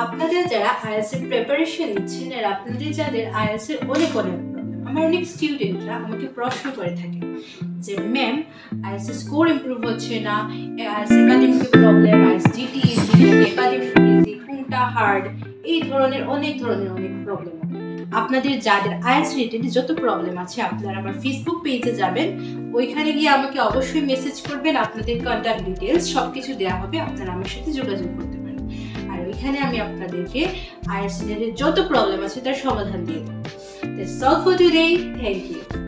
আপনাদের যারা আইএলটিএস এর প্রিপারেশন নিচ্ছেন আর আপনাদের যাদের আইএলটিএস এর অনেক প্রবলেম, আমার অনেক স্টুডেন্টরা আমাকে প্রশ্ন করে থাকে যে ম্যাম আইএলটিএস এর স্কোর ইমপ্রুভ হচ্ছে না, IELTS academic problem, IELTS GT easy নাকি একাডেমিক ইজি, কোনটা হার্ড, এই ধরনের অনেক প্রবলেম। আপনাদের যাদের আইএলটিএস রিলেটেড যত প্রবলেম আছে আপনারা আমার ফেসবুক পেজে যাবেন, ওইখানে গিয়ে আমাকে অবশ্যই মেসেজ করবেন, আপনাদের কন্ট্যাক্ট ডিটেলস সবকিছু দেওয়া হবে, আপনারা আমার সাথে যোগাযোগ করতে পারেন। আর ওইখানে আমি আপনাদেরকে আইএলটিএস রিলেটেড যত প্রবলেম আছে তার সমাধান দিয়ে দেবো। That's all for today. Thank you.